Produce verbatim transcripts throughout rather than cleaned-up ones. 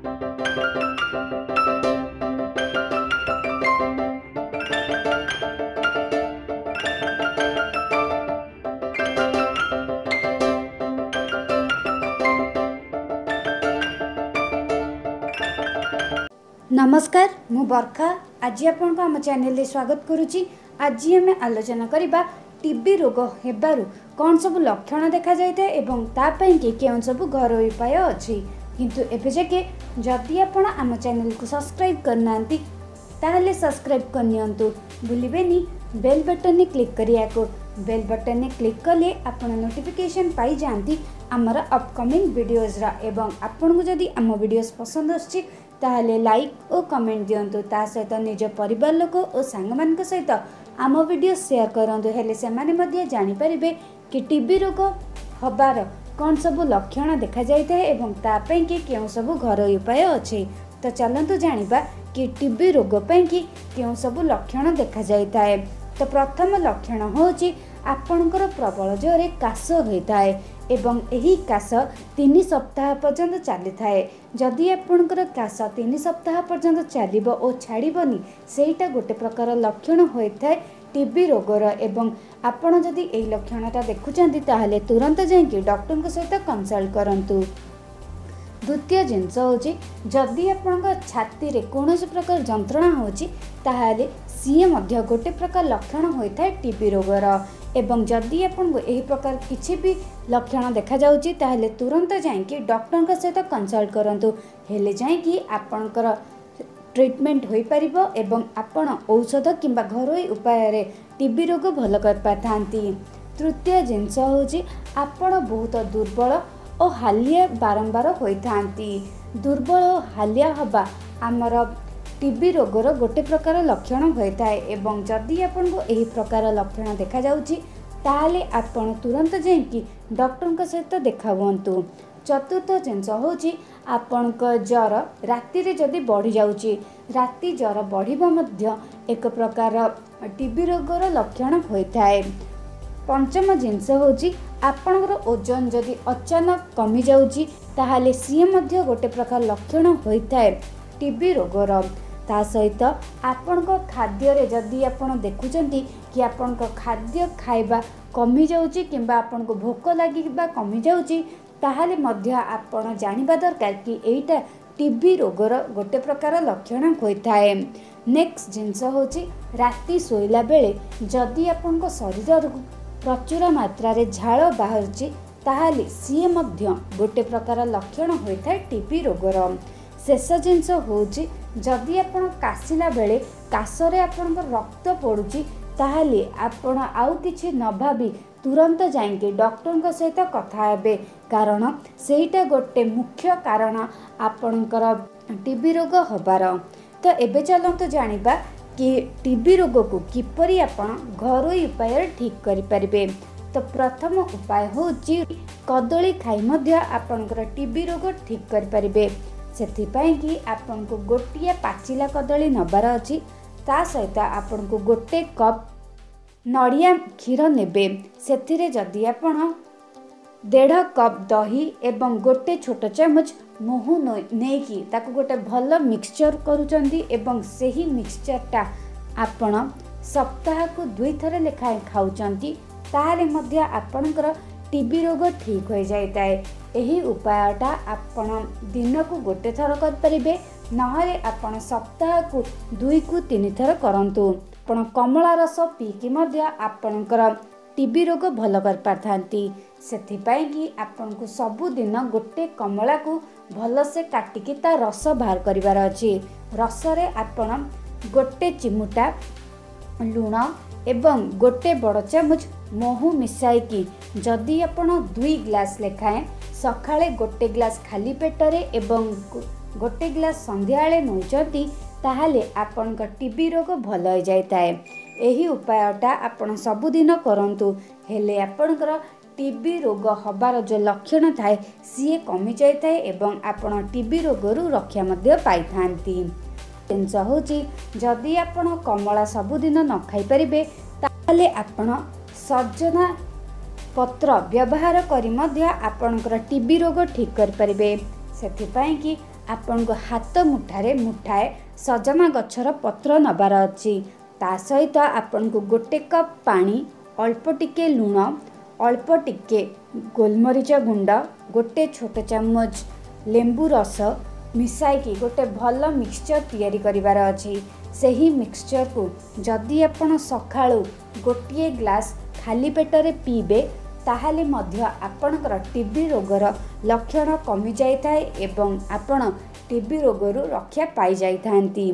नमस्कार, मु बरखा आज आपन आम चैनल स्वागत करुच्ची। आज आम आलोचना करबा टीबी रोग हेबारु कौन सब लक्षण देखा जाए एवं तापाई कि केउं सब घरोई उपाय अच्छी। किंतु एबे जाके जदि आपण आम चैनल को सब्सक्राइब करना ताहले सब्सक्राइब करनियंतु भूलिबेनी बेल बटन ने क्लिक करिया को। बेल बटन ने क्लिक कले आपण नोटिफिकेशन पाई जानती आमर अपकमिंग वीडियोज रा। एवं आपण को जदि आम वीडियोस पसंद आछि ताहले लाइक और कमेंट दियंतु। ता सहित निज परिवार लोक और सांग मान सहित आम वीडियो शेयर करंतु। हेले से माने मध्य जानि परिबे कि टीबी रोग हबार कौन सब लक्षण देखा जाए एवं तापाई कि केउं सब घरोई उपाय अच्छे। तो चलंतु जानिबा कि टीबी रोग पई कि केउं सब लक्षण देखा जाए। तो प्रथम लक्षण होची आपणकर प्रबल जोरे काश होता है एवं यही काश तीन सप्ताह पर्यंत चली थाए। जदि आपणकर काश तीन सप्ताह पर्यंत चलिबो ओ छाड़िबनी सेटा गोटे प्रकार लक्षण होता है टीबी रोगर। एवं आपण जदि एही लक्षणटा देखुचंती ताहले तुरंत जाइए डॉक्टर सहित कंसल्ट करंतु। द्वितीय जिनस होची जदि आपण छाती रे कौन प्रकार जंत्रणा होची ताहले सीए मध्य गोटे प्रकार लक्षण होता है टीबी रोगर। एवं जदि आपको यही प्रकार किसी भी लक्षण देखा जाउची ताहले तुरंत जाइए डॉक्टर सहित कंसल्ट करंतु। हेले जाइए आपणकर ट्रीटमेंट हो पारिबो एवं आपण औषध किंबा घरोई उपाय रे टीबी रोग भल कर पाथांती। तृतीय जिनस होची आपण बहुत दुर्बल और हालिया बारंबार होइथांती। दुर्बल और हालिया हबा आमर टीबी रोगर गोटे प्रकार लक्षण होता है। एवं जदि आपको यही प्रकार लक्षण देखा जाउची ताहले आपण तुरंत जाइए डॉक्टर सहित देखा हुंतु। चतुर्थ जिनस होची आपणक ज्वर राति रे जदि बढ़ी जाउची राति ज्वर बढ़िबा मध्य एक प्रकार टीबी रोगर लक्षण होता है। पंचम जिनस होची आपणकर ओजन जदि अचानक कमी जाउची ताहले सीए मध्य गोटे प्रकार लक्षण होता है टीबी रोगर। ता सहित आपण खाद्य रे जदि आपण देखुचंती कि आपण खाद्य खाइबा कमी जाउची किंबा आपण को भोक लागिबा कमी जाउची ताहले मध्य आपण जानिबा दरकार कि एटा टीबी रोगर गोटे प्रकार लक्षण होता है। नेक्स्ट जिनस होची राति सोइला बेले जदि आपण को शरीर प्रचुर मात्रा रे झाल बाहरची ताहले सीए मध्य गोटे प्रकार लक्षण होता है टीबी रोगर। शेष जिनस होची जदि आपण कासिला बेले कासरे आपण रक्त पड़ुची ताहले आपण आउ किछि न भाबी तुरंत जाइए डॉक्टर सहित कथा हेबे कारण सेटा गोटे मुख्य कारण आपणकर टीबी रोग हबार। तो एबे चलंतु जानिबा कि टीबी रोग को किपरि आपण घरोई उपाय ठीक करि परिबे। तो प्रथम उपाय होची कदली खाई मध्य आपणकर टीबी रोग ठीक करि परिबे। सेथिपाई कि आपण को गोटिया पाचिला कदली नबार अछि ता सहित आपण को गोटे कप नड़िया क्षीर नेबे। सेथिरे जदि आपण डेढ़ कप दही एवं गोटे छोट चमच महू नेकी ताकू गोटे भल मिक्सचर करूचंदी एवं सेही मिक्सचरटा आपण सप्ताह को दुई थर लेखाएं खाउचंती ताहले मध्य आपणकर टीबी रोग ठीक हो जाए। यही उपायटा आपण दिन को गोटे थर कर परिबे नहले आपण सप्ताह को दुई को तीन थर करंतु। आपण कमला रस पीकी मध्य आपणकर टीबी रोग भल कर पारथांती। सेथिपाई कि आपण को सबु दिन गोटे कमला को भल से काटिकी ता रस बाहर करिवार अछि। रस रे आपण गोटे चिमुटा लूण एवं गोटे बड़ चामच महू मिसाइकी जदि आपण दुई ग्लास लेखाएं सकाळे गोटे ग्लास खाली पेटरे एवं गोटे ग्लास संध्याळे नौचंती ताहले आपण का टीबी रोग भल हो जाए। यही उपायटा आपण सबुदिन करंतु हेले आपणकर टीबी रोग हबार जो लक्षण थाए सी कमी जाए एवं आपण टीबी रोगरू रक्षा मध्य पाई थांती। जिनस होची जदि आपण कमला सबुदिन न खाई परिबे ताहले आपण सजना पत्र व्यवहार करी मध्य आपणकर टीबी रोग ठीक कर परिबे। सेथिपाई कि आपण को हाथ मुठारे मुठाए सजना गछर पत्र नबार अच्छी ता सहित आपण को गोटे कप पानी अल्प टिके लुण अल्प टिके गोलमरीच गुंड गोटे छोट चामच लेंबू रस मिसाइकी गोटे भल मिक्सचर तैयारी करिवार अछि। सही मिक्सचर को जदि आपण सकाळू गोटे ग्लास खाली पेटरे पीबे ताहाले मध्य आपणकर टीबी रोगर लक्षण कमी जाइथाए एवं आपण टीबी रोगरू रक्षा पाई जाइथांती।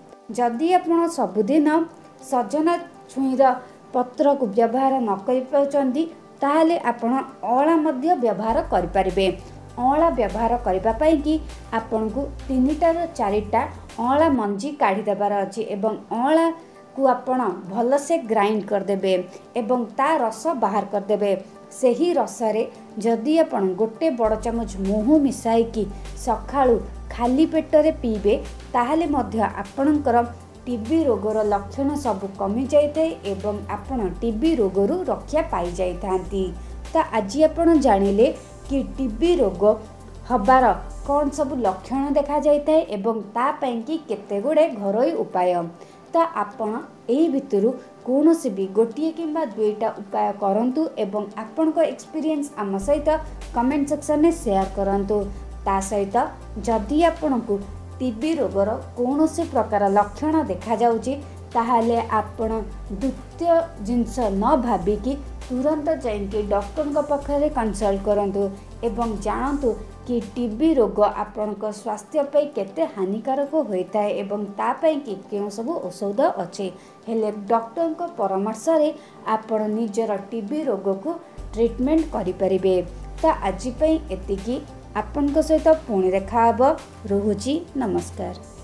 जदि आपण सबुदिन सजना छुईर पत्र को व्यवहार न करि पाउचंदी ताहाले आपण अळा मध्य व्यवहार करि परिबे। अळा व्यवहार करिबा पई कि आपण को तीनटा चारिटा अळा मंजी काढी देबार अछि एवं अळा को आपण भल से ग्राइंड कर देबे एवं ता रस बाहर कर देबे। सही रसरे जदि आपण गोटे बड़ चामच महू मिसाई कि सकाळू खाली पेटरे पीबे ताहाले मध्य आपणकर टीबी रोगर लक्षण सब कमी जाइए एवं आपण टीबी रोगरू रक्षा पाई जाइथांती। तो आज आपण जानिले कि टीबी रोग हबार कौन सब लक्षण देखा जाइए एवं ता पई कि केते गुडे घरोई उपाय। तो आपण एही भितरु कौनसी भी गोटिए किंबा दुईटा उपाय करंतु एवं आपण को एक्सपीरियंस आम सहित कमेंट सेक्शन में शेयर करंतु। ता सहित जदि आपण को टीबी रोगर कौनसी प्रकार लक्षण देखा जाउची ताहाले आपण द्वितीय जिनस न भाबिकी तुरंत जाइए डॉक्टर पाखे कंसल्ट करंतु एवं जानतु कि टीबी रोग आपण स्वास्थ्य पे केते हानिकारक होता है एवं तापाई कि केउ सब औषध अच्छे हेले डॉक्टर को परामर्श रे आपण निजर टीबी रोग को ट्रीटमेंट करि परिबे। तो आज पई एतिकी आपण सहित पुणी देखा हबो। रहुची नमस्कार।